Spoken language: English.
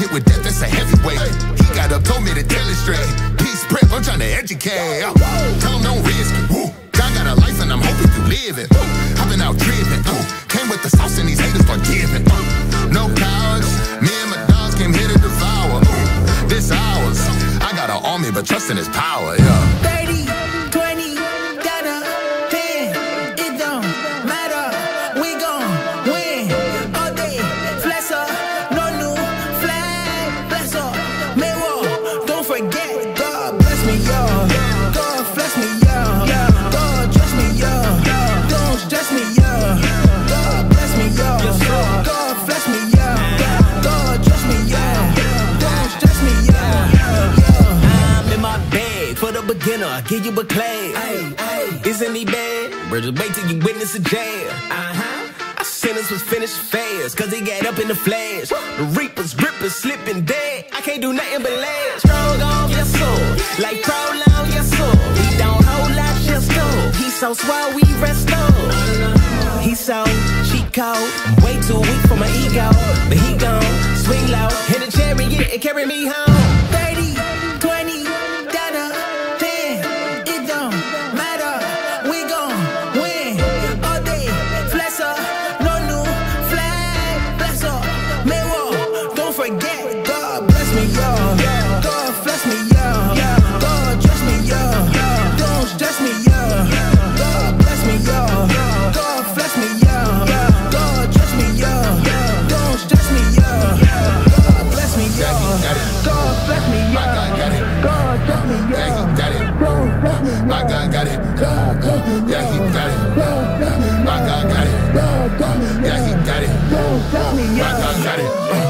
hit with death, that's a heavyweight. He got up, told me to tell it straight. Peace prep, I'm trying to educate. Tell him don't risk it. God got a life and I'm hoping to live it. I've been out driven. Came with the sauce and these haters start giving. No cowards, me and my dogs came here to devour. This ours. I got an army, but trust in his power, yeah. 30, 20, got a 10. It don't matter. We gon' win all day. Flex up, no new flag. Bless up, Maywo. Don't forget, God bless me, y'all. God bless me, y'all. God trust me, y'all. Don't stress me, y'all. God bless me, y'all. God bless me, y'all. God trust me, y'all. Don't stress me, y'all. I'm in my bag for the beginner, I give you a class. Isn't he bad? Bridget, wait till you witness a jab. Our sentence was finished fast, cause he got up in the flash. The reapers, grippers, slipping dead. I can't do nothing but last. Strong on your soul, like prolong your soul. He don't hold like just gold. He so swell, we rest on. He so cheat code, way too weak for my ego. But he gon' swing low, hit a chariot and carry me home. 30, 20, got a 10. It don't matter. We gon' win all day. Flex up, no new flag. Bless up, Maywo. Don't forget, God bless me, y'all. God bless me, y'all. God trust me, y'all. Don't stress me, y'all. God bless me, y'all. God bless me, y'all. God trust me, y'all. Don't stress me, y'all. God bless me, y'all. God bless me, y'all. God trust me, y'all. Yeah, he got it. Don't stress me, My God got it. God trust me, Yeah, he got it. don't stress me, My God got it. God trust me, Yeah, he got it. don't stress me, My God got it.